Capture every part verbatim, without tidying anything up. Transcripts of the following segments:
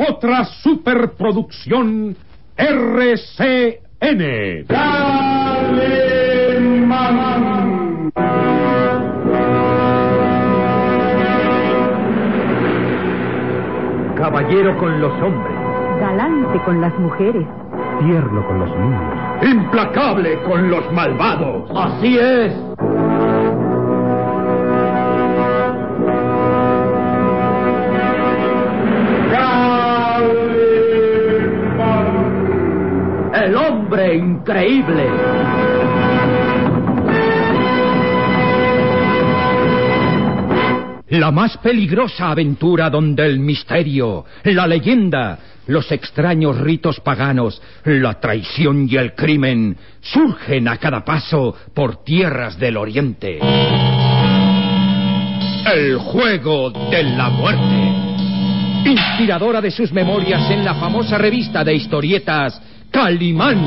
otra superproducción R C N. Calimán. Caballero con los hombres. Galante con las mujeres. Tierno con los niños. Implacable con los malvados. Así es. El hombre increíble. La más peligrosa aventura donde el misterio, la leyenda, los extraños ritos paganos, la traición y el crimen surgen a cada paso por tierras del oriente. El juego de la muerte. Inspiradora de sus memorias en la famosa revista de historietas Calimán.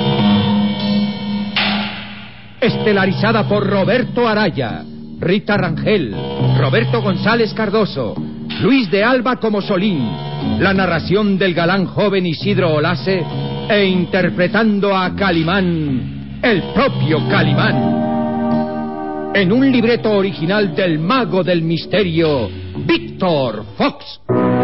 Estelarizada por Roberto Araya, Rita Rangel, Roberto González Cardoso, Luis de Alba como Solín, la narración del galán joven Isidro Olase e interpretando a Calimán, el propio Calimán. En un libreto original del mago del misterio, Víctor Fox.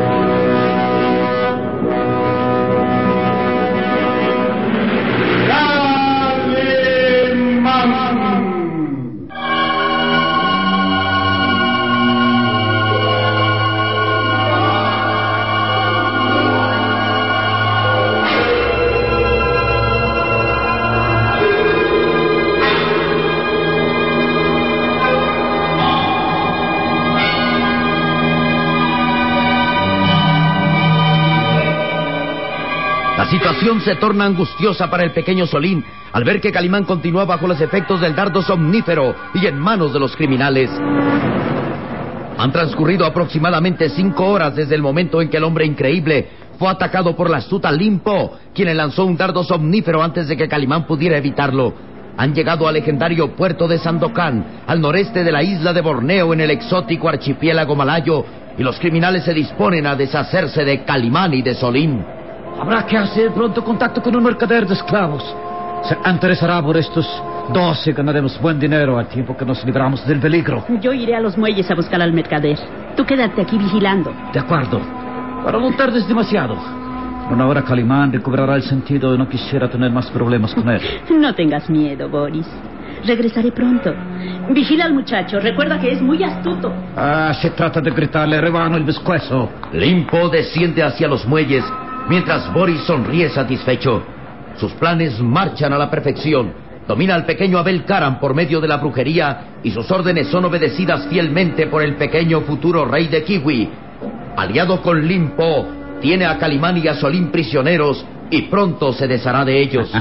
La situación se torna angustiosa para el pequeño Solín al ver que Calimán continúa bajo los efectos del dardo somnífero y en manos de los criminales. Han transcurrido aproximadamente cinco horas desde el momento en que el hombre increíble fue atacado por la astuta Limpo, quien le lanzó un dardo somnífero antes de que Calimán pudiera evitarlo. Han llegado al legendario puerto de Sandokan, al noreste de la isla de Borneo, en el exótico archipiélago malayo, y los criminales se disponen a deshacerse de Calimán y de Solín. Habrá que hacer pronto contacto con un mercader de esclavos. Se interesará por estos dos y ganaremos buen dinero al tiempo que nos libramos del peligro. Yo iré a los muelles a buscar al mercader. Tú quédate aquí vigilando. De acuerdo. Para no tardes demasiado. Una hora Calimán recobrará el sentido y no quisiera tener más problemas con él. No tengas miedo, Boris. Regresaré pronto. Vigila al muchacho. Recuerda que es muy astuto. Ah, se trata de gritarle rebano el pescuezo. Limpo desciende hacia los muelles, mientras Boris sonríe satisfecho. Sus planes marchan a la perfección. Domina al pequeño Abel Karam por medio de la brujería y sus órdenes son obedecidas fielmente por el pequeño futuro rey de Kiwi. Aliado con Limpo, tiene a Calimán y a Solín prisioneros y pronto se deshará de ellos.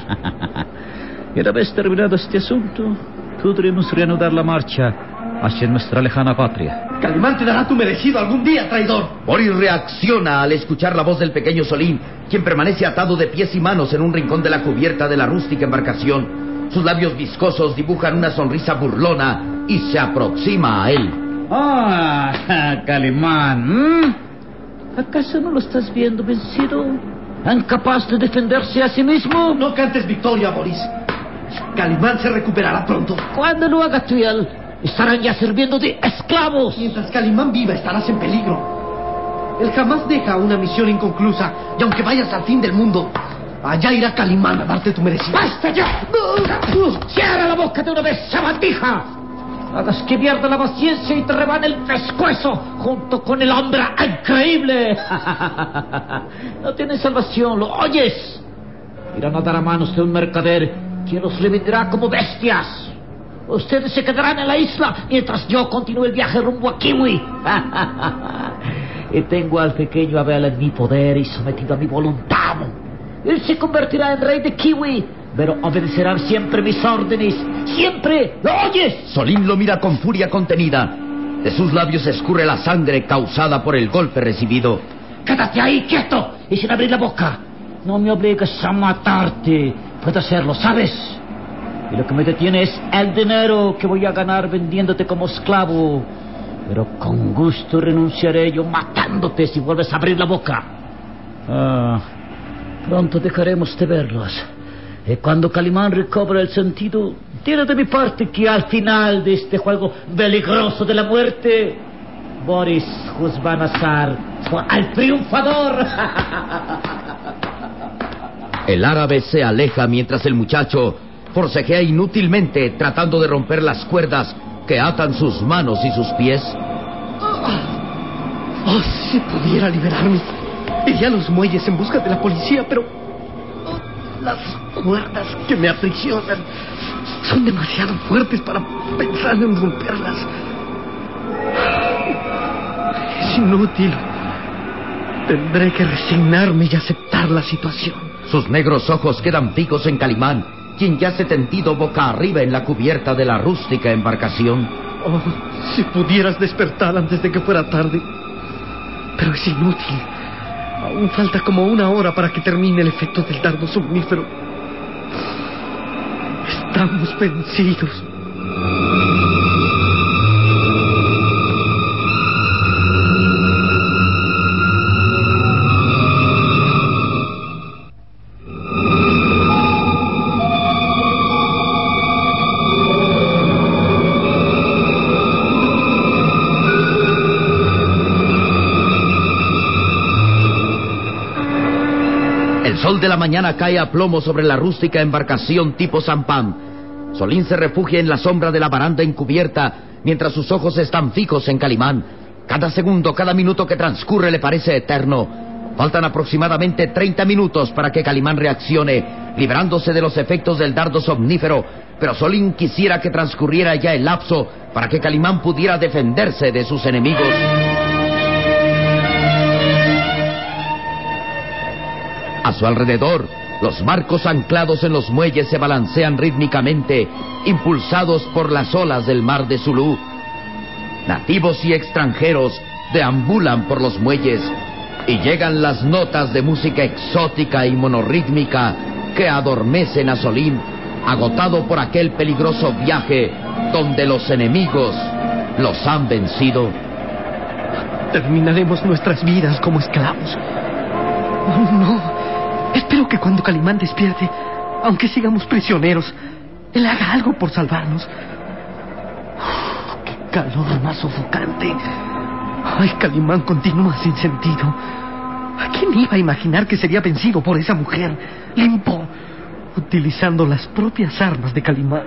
Y una vez terminado este asunto, podremos reanudar la marcha hacia nuestra lejana patria. Calimán te dará tu merecido algún día, traidor. Boris reacciona al escuchar la voz del pequeño Solín, quien permanece atado de pies y manos en un rincón de la cubierta de la rústica embarcación. Sus labios viscosos dibujan una sonrisa burlona y se aproxima a él. Ah, Calimán. ¿Mm? ¿Acaso no lo estás viendo vencido? ¿Incapaz de defenderse a sí mismo? No cantes victoria, Boris. Calimán se recuperará pronto. Cuando lo haga Tuel, estarán ya sirviendo de esclavos. Mientras Calimán viva, estarás en peligro. Él jamás deja una misión inconclusa, y aunque vayas al fin del mundo, allá irá Calimán a darte tu merecido. ¡Basta ya! ¡Cierra la boca de una vez, sabandija! Hagas que pierda la paciencia y te rebane el pescuezo junto con el hombre increíble. No tienes salvación, ¿lo oyes? Irán a dar a manos de un mercader quien los revenderá como bestias. Ustedes se quedarán en la isla mientras yo continúe el viaje rumbo a Kiwi. Y tengo al pequeño Abel en mi poder y sometido a mi voluntad. Él se convertirá en rey de Kiwi, pero obedecerán siempre mis órdenes. ¡Siempre! ¿Lo oyes? Solín lo mira con furia contenida. De sus labios escurre la sangre causada por el golpe recibido. ¡Quédate ahí, quieto! Y sin abrir la boca. No me obligues a matarte. Puedo hacerlo, ¿sabes? Y lo que me detiene es el dinero que voy a ganar vendiéndote como esclavo. Pero con gusto renunciaré yo matándote si vuelves a abrir la boca. Ah, pronto dejaremos de verlos. Y cuando Calimán recobre el sentido, diré de mi parte que al final de este juego peligroso de la muerte, Boris Kuzbanazar fue el triunfador. El árabe se aleja mientras el muchacho forcejea inútilmente tratando de romper las cuerdas que atan sus manos y sus pies. Oh, si pudiera liberarme, iría a los muelles en busca de la policía, pero oh, las cuerdas que me aprisionan son demasiado fuertes para pensar en romperlas. Es inútil. Tendré que resignarme y aceptar la situación. Sus negros ojos quedan fijos en Calimán, quien yace tendido boca arriba en la cubierta de la rústica embarcación. Oh, si pudieras despertar antes de que fuera tarde. Pero es inútil. Aún falta como una hora para que termine el efecto del dardo somnífero. Estamos vencidos. El sol de la mañana cae a plomo sobre la rústica embarcación tipo sampan. Solín se refugia en la sombra de la baranda encubierta mientras sus ojos están fijos en Calimán. Cada segundo, cada minuto que transcurre le parece eterno. Faltan aproximadamente treinta minutos para que Calimán reaccione, librándose de los efectos del dardo somnífero, pero Solín quisiera que transcurriera ya el lapso para que Calimán pudiera defenderse de sus enemigos. A su alrededor, los barcos anclados en los muelles se balancean rítmicamente, impulsados por las olas del mar de Zulú. Nativos y extranjeros deambulan por los muelles y llegan las notas de música exótica y monorrítmica que adormecen a Solín, agotado por aquel peligroso viaje donde los enemigos los han vencido. Terminaremos nuestras vidas como esclavos. Oh, no. Espero que cuando Calimán despierte, aunque sigamos prisioneros, él haga algo por salvarnos. Uf, ¡qué calor más sofocante! Ay, Calimán continúa sin sentido. ¿Quién iba a imaginar que sería vencido por esa mujer, Limpo, utilizando las propias armas de Calimán?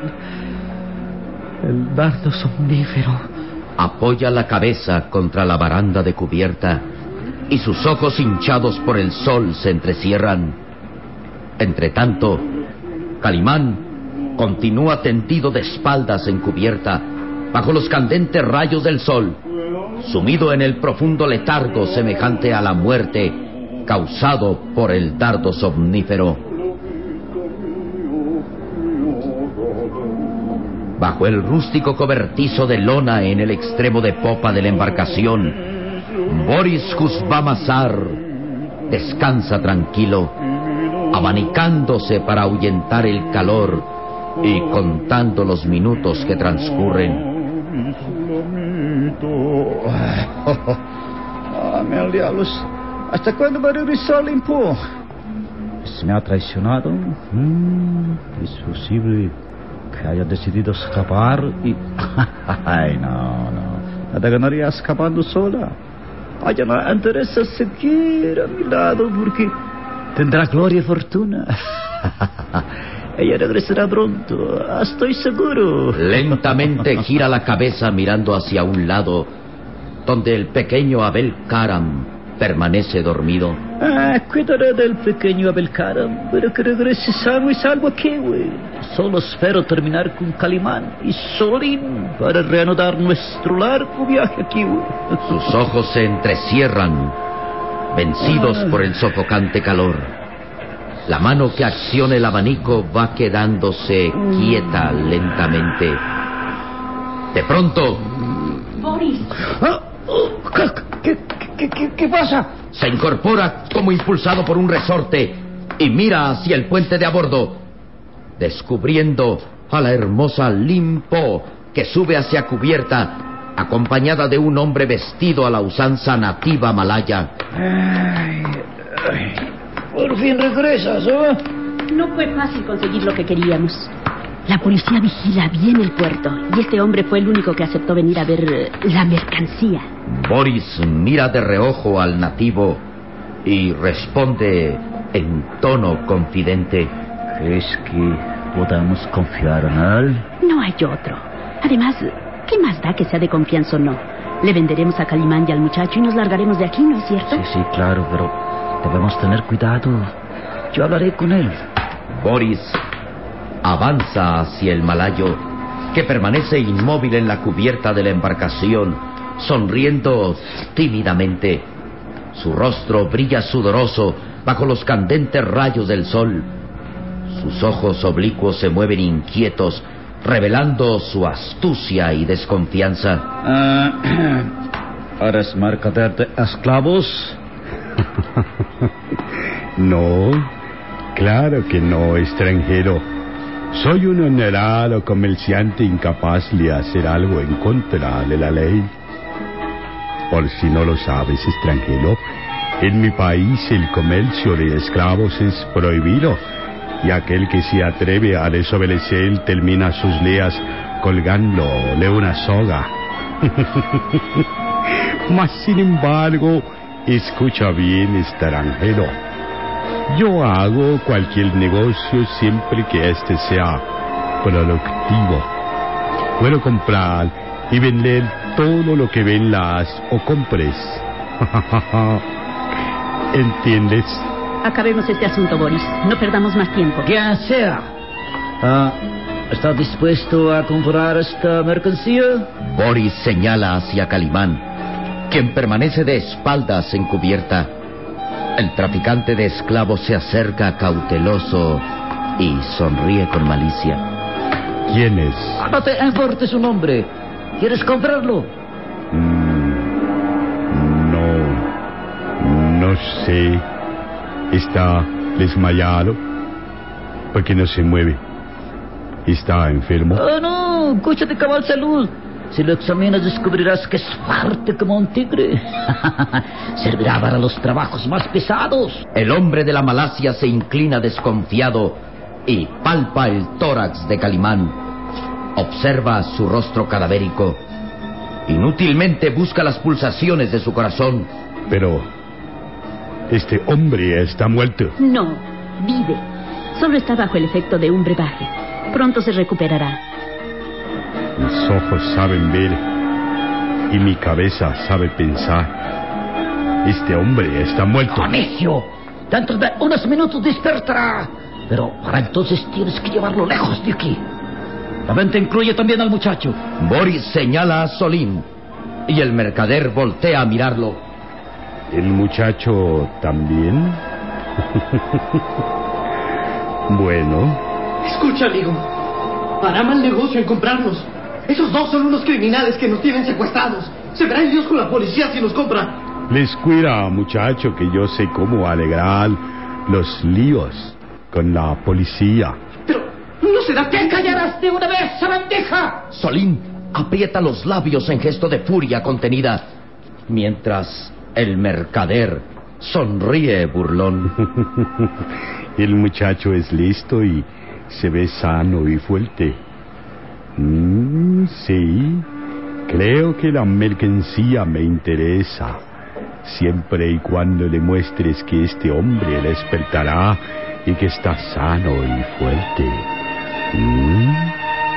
El dardo somnífero. Apoya la cabeza contra la baranda de cubierta y sus ojos hinchados por el sol se entrecierran. Entretanto, Calimán continúa tendido de espaldas en cubierta, bajo los candentes rayos del sol, sumido en el profundo letargo semejante a la muerte causado por el dardo somnífero. Bajo el rústico cobertizo de lona en el extremo de popa de la embarcación, Boris Kuzbanazar descansa tranquilo, abanicándose para ahuyentar el calor y contando los minutos que transcurren. Ah, mil diablos. ¿Hasta cuándo va a regresar Limpo? ¿Se me ha traicionado? Mm, es posible que haya decidido escapar y... Ay, no, no. Nada ganaría escapando sola. A ella no le interesa seguir a mi lado porque tendrá gloria y fortuna. Ella regresará pronto, estoy seguro. Lentamente gira la cabeza mirando hacia un lado, donde el pequeño Abel Karam permanece dormido. Ah, cuidaré del pequeño Abel Karam, pero que regrese sano y salvo aquí, güey. Solo espero terminar con Calimán y Solín para reanudar nuestro largo viaje aquí, güey. Sus ojos se entrecierran, vencidos por el sofocante calor. La mano que acciona el abanico va quedándose quieta lentamente. De pronto... Boris. ¿Qué, qué, qué, qué pasa? Se incorpora como impulsado por un resorte y mira hacia el puente de a bordo, descubriendo a la hermosa Limpo, que sube hacia cubierta, acompañada de un hombre vestido a la usanza nativa malaya. Ay, Por fin regresas, ¿eh? No fue fácil conseguir lo que queríamos. La policía vigila bien el puerto y este hombre fue el único que aceptó venir a ver eh, la mercancía. Boris mira de reojo al nativo y responde en tono confidente. ¿Crees que podamos confiar en él? No hay otro. Además, ¿qué más da que sea de confianza o no? Le venderemos a Calimán y al muchacho y nos largaremos de aquí, ¿no es cierto? Sí, sí, claro, pero debemos tener cuidado. Yo hablaré con él. Boris avanza hacia el malayo, que permanece inmóvil en la cubierta de la embarcación, sonriendo tímidamente. Su rostro brilla sudoroso bajo los candentes rayos del sol. Sus ojos oblicuos se mueven inquietos, revelando su astucia y desconfianza. Uh, ¿Eres mercader de esclavos? No, claro que no, extranjero. Soy un honorado comerciante incapaz de hacer algo en contra de la ley. Por si no lo sabes, extranjero, en mi país el comercio de esclavos es prohibido, y aquel que se atreve a desobedecer termina sus días colgando de una soga. Mas, sin embargo, escucha bien, extranjero. Yo hago cualquier negocio siempre que este sea productivo. Puedo comprar y vender todo lo que vendas o compres. ¿Entiendes? Acabemos este asunto, Boris. No perdamos más tiempo. Quien sea. Ah, ¿está dispuesto a comprar esta mercancía? Boris señala hacia Calimán, quien permanece de espaldas en cubierta. El traficante de esclavos se acerca cauteloso y sonríe con malicia. ¿Quién es? No te importe su nombre. ¿Quieres comprarlo? Mm, no, no sé. Está desmayado. ¿Por qué no se mueve? ¿Está enfermo? Oh, no, escucha de cabal salud. Si lo examinas descubrirás que es fuerte como un tigre. Servirá para los trabajos más pesados. El hombre de la Malasia se inclina desconfiado y palpa el tórax de Calimán. Observa su rostro cadavérico. Inútilmente busca las pulsaciones de su corazón. Pero este hombre está muerto. No, vive. Solo está bajo el efecto de un brebaje. Pronto se recuperará. Mis ojos saben ver y mi cabeza sabe pensar. Este hombre está muerto. ¡Oh, necio! Dentro de unos minutos despertará. Pero para entonces tienes que llevarlo lejos de aquí. La venta incluye también al muchacho. Boris señala a Solín y el mercader voltea a mirarlo. ¿El muchacho también? Bueno. Escucha, amigo. Hará mal negocio en comprarnos. Esos dos son unos criminales que nos tienen secuestrados. Se verá el Dios con la policía si nos compra. Les cuida, muchacho, que yo sé cómo alegrar los líos con la policía. Pero no se da... ¡Te callarás de una vez, sabandija! Solín aprieta los labios en gesto de furia contenida, mientras el mercader sonríe burlón. El muchacho es listo y se ve sano y fuerte. Mm, sí, creo que la mercancía me interesa, siempre y cuando demuestres que este hombre despertará y que está sano y fuerte. ¿Mm?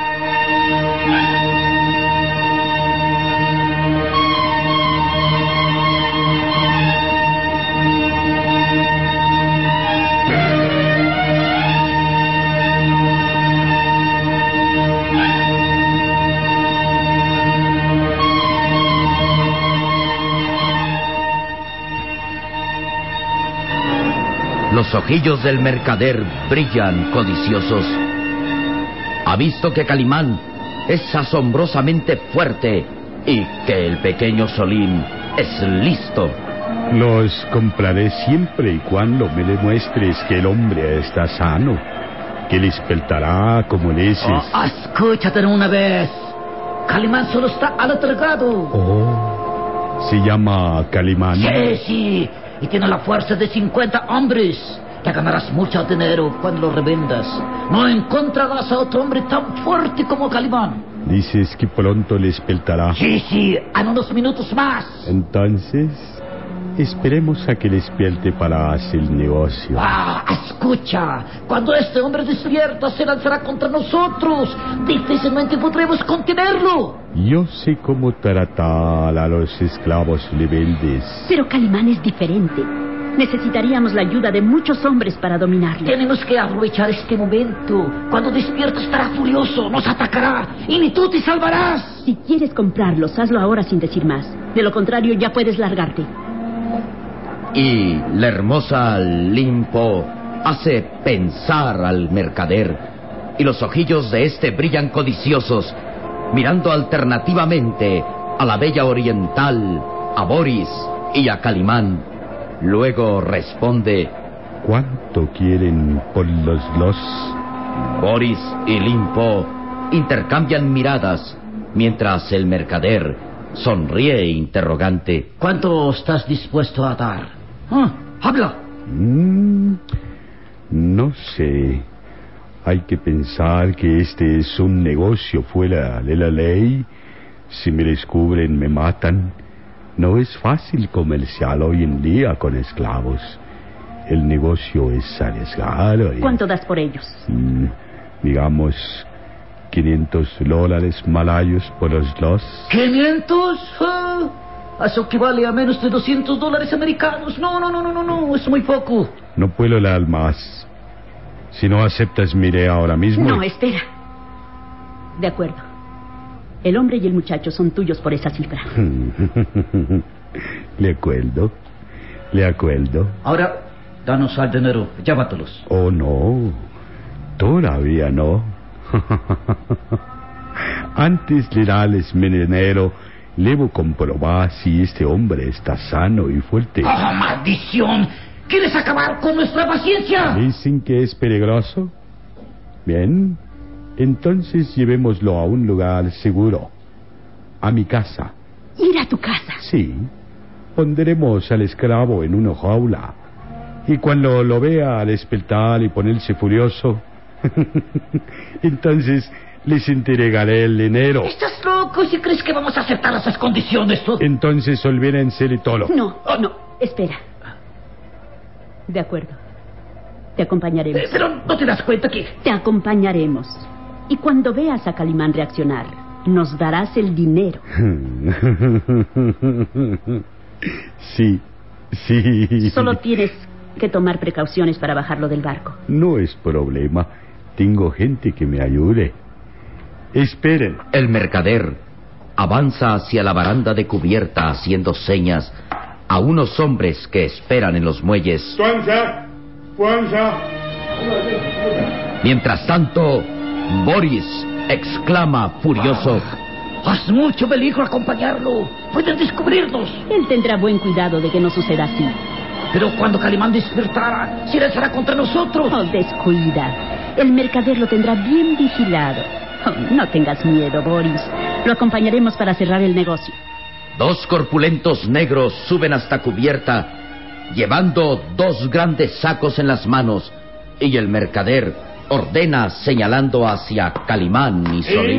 Los ojillos del mercader brillan codiciosos. Ha visto que Calimán es asombrosamente fuerte y que el pequeño Solín es listo. Los compraré siempre y cuando me demuestres que el hombre está sano, que despertará como dices. Oh, escúchate de una vez. Calimán solo está aletargado. Oh, ¿se llama Calimán? Sí, sí. y tiene la fuerza de cincuenta hombres. Ya ganarás mucho dinero cuando lo revendas. No encontrarás a otro hombre tan fuerte como Calimán. Dices que pronto le despertará. Sí, sí, en unos minutos más. Entonces, esperemos a que despierte para hacer el negocio. Ah, escucha. Cuando este hombre despierta, se lanzará contra nosotros. Difícilmente podremos contenerlo. Yo sé cómo tratar a los esclavos rebeldes. Pero Calimán es diferente. Necesitaríamos la ayuda de muchos hombres para dominarlo. Tenemos que aprovechar este momento. Cuando despierta estará furioso, nos atacará y ni tú te salvarás. Si quieres comprarlos, hazlo ahora sin decir más. De lo contrario, ya puedes largarte. Y la hermosa Limpo hace pensar al mercader, y los ojillos de este brillan codiciosos, mirando alternativamente a la bella oriental, a Boris y a Calimán. Luego responde: ¿Cuánto quieren por los dos? Boris y Limpo intercambian miradas, mientras el mercader sonríe interrogante. ¿Cuánto estás dispuesto a dar? Ah, habla. Mm, no sé. Hay que pensar que este es un negocio fuera de la ley. Si me descubren, me matan. No es fácil comerciar hoy en día con esclavos. El negocio es arriesgado. Y, ¿Cuánto das por ellos? Mm, digamos, quinientos dólares malayos por los dos. ¿quinientos? Ah, eso equivale a menos de doscientos dólares americanos. No, no, no, no, no, no, es muy poco. No puedo dar más. Si no aceptas, miré ahora mismo. No, espera. De acuerdo. El hombre y el muchacho son tuyos por esa cifra. Le acuerdo. Le acuerdo. Ahora, danos al dinero, llévatelos. Oh, no. Todavía no. Antes de darles mi dinero, debo comprobar si este hombre está sano y fuerte. ¡Oh, maldición! ¿Quieres acabar con nuestra paciencia? ¿Dicen que es peligroso? Bien. Entonces llevémoslo a un lugar seguro. A mi casa. ¿Ir a tu casa? Sí. Pondremos al esclavo en una jaula. Y cuando lo vea despertar y ponerse furioso, entonces les entregaré el dinero. ¿Estás loco si crees que vamos a aceptar esas condiciones? Entonces olvídense de todo. No, no, espera. De acuerdo. Te acompañaremos. Eh, pero ¿no te das cuenta que...? Te acompañaremos. Y cuando veas a Calimán reaccionar, nos darás el dinero. Sí, sí. Solo tienes que tomar precauciones para bajarlo del barco. No es problema. Tengo gente que me ayude. Esperen. El mercader avanza hacia la baranda de cubierta haciendo señas a unos hombres que esperan en los muelles. ¡Fuerza! ¡Fuerza! Mientras tanto, Boris exclama furioso: ¡Haz mucho peligro acompañarlo! ¡Pueden descubrirnos! Él tendrá buen cuidado de que no suceda así. Pero cuando Calimán despertara, se lanzará contra nosotros. Oh, descuida. El mercader lo tendrá bien vigilado. Oh, no tengas miedo, Boris. Lo acompañaremos para cerrar el negocio. Dos corpulentos negros suben hasta cubierta, llevando dos grandes sacos en las manos, y el mercader ordena señalando hacia Calimán y Solín.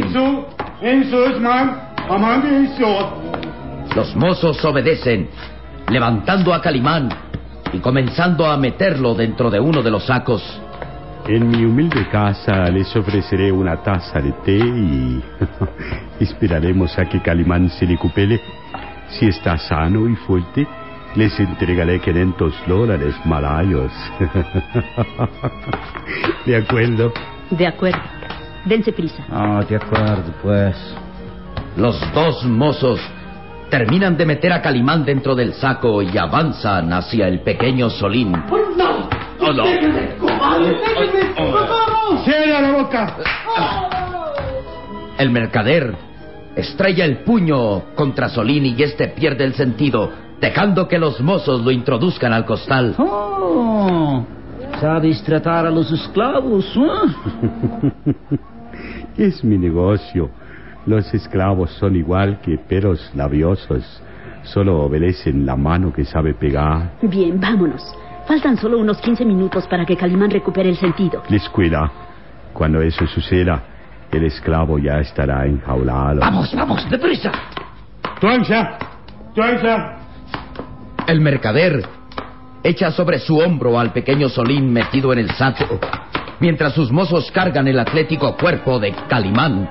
Los mozos obedecen, levantando a Calimán y comenzando a meterlo dentro de uno de los sacos. En mi humilde casa les ofreceré una taza de té y esperaremos a que Calimán se recupere. Si está sano y fuerte, les entregaré quinientos dólares malayos. ¿De acuerdo? De acuerdo. Dense prisa. Ah, de acuerdo, pues. Los dos mozos terminan de meter a Calimán dentro del saco y avanzan hacia el pequeño Solín. ¡No! ¡Oh, no! ¡Cierra la boca! El mercader estrella el puño contra Solín y este pierde el sentido, dejando que los mozos lo introduzcan al costal. Oh, ¿sabes tratar a los esclavos? ¿Eh? Es mi negocio. Los esclavos son igual que perros labiosos. Solo obedecen la mano que sabe pegar. Bien, vámonos. Faltan solo unos quince minutos para que Calimán recupere el sentido. Descuida. Cuando eso suceda, el esclavo ya estará enjaulado. ¡Vamos, vamos, deprisa! ¡Tuanza! ¡Tuanza! El mercader echa sobre su hombro al pequeño Solín metido en el saco, mientras sus mozos cargan el atlético cuerpo de Calimán.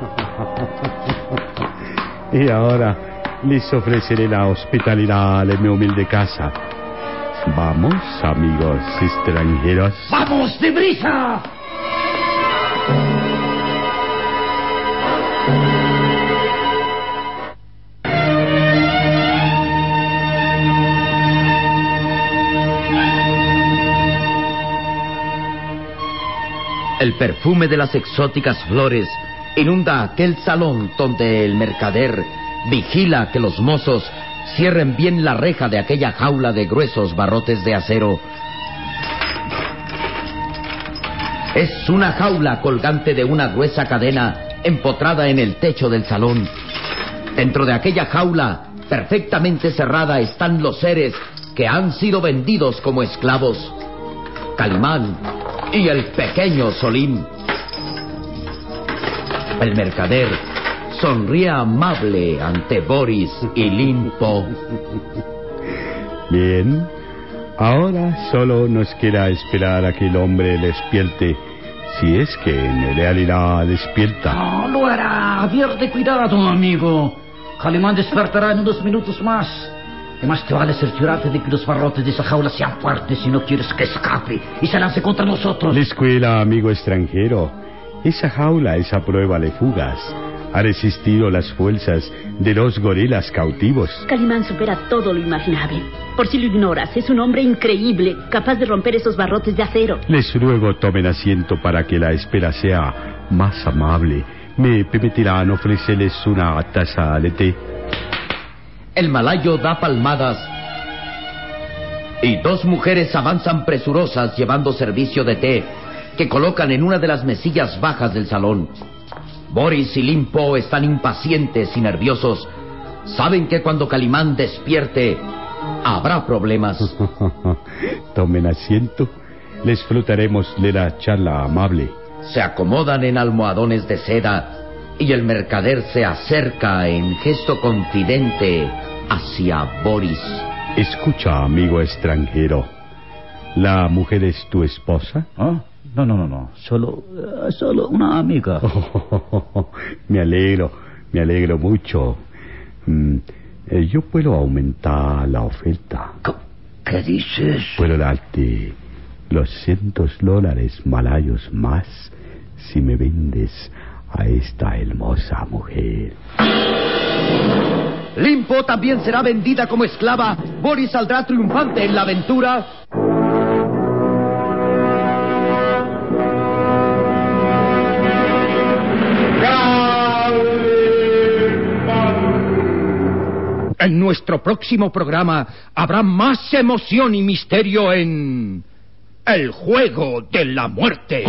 Y ahora les ofreceré la hospitalidad de mi humilde casa. Vamos, amigos extranjeros. ¡Vamos, deprisa! El perfume de las exóticas flores inunda aquel salón donde el mercader vigila que los mozos cierren bien la reja de aquella jaula de gruesos barrotes de acero. Es una jaula colgante de una gruesa cadena empotrada en el techo del salón. Dentro de aquella jaula, perfectamente cerrada, están los seres que han sido vendidos como esclavos: Calimán y el pequeño Solín. El mercader sonríe amable ante Boris y Limpo. Bien, ahora solo nos queda esperar a que el hombre despierte, si es que en realidad despierta. No, lo hará. Advierte cuidado, amigo. Calimán despertará en unos minutos más. Y más te vale cerciorarte de que los barrotes de esa jaula sean fuertes si no quieres que escape y se lance contra nosotros. La escuela, amigo extranjero. Esa jaula es a prueba de fugas. Ha resistido las fuerzas de dos gorilas cautivos. Calimán supera todo lo imaginable. Por si lo ignoras, es un hombre increíble, capaz de romper esos barrotes de acero. Les ruego tomen asiento para que la espera sea más amable. ¿Me permitirán ofrecerles una taza de té? El malayo da palmadas y dos mujeres avanzan presurosas llevando servicio de té que colocan en una de las mesillas bajas del salón. Boris y Limpo están impacientes y nerviosos. Saben que cuando Calimán despierte habrá problemas. Tomen asiento. Les disfrutaremos de la charla amable. Se acomodan en almohadones de seda y el mercader se acerca en gesto confidente hacia Boris. Escucha, amigo extranjero. ¿La mujer es tu esposa? ¿Ah? No, no, no, no. Solo, uh, solo una amiga. Oh, me alegro, me alegro mucho. Mm, eh, yo puedo aumentar la oferta. ¿Qué dices? Puedo darte doscientos dólares malayos más si me vendes a esta hermosa mujer. Limpo también será vendida como esclava. Boris saldrá triunfante en la aventura. En nuestro próximo programa habrá más emoción y misterio en El Juego de la Muerte.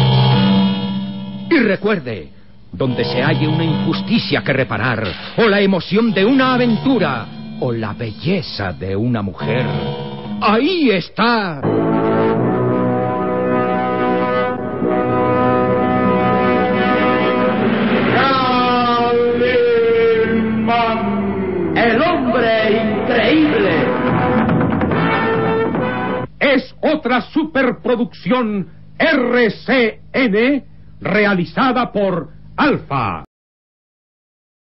Y recuerde, donde se halle una injusticia que reparar, o la emoción de una aventura, o la belleza de una mujer, ahí está El hombre increíble. es otra superproducción R C N realizada por Alfa.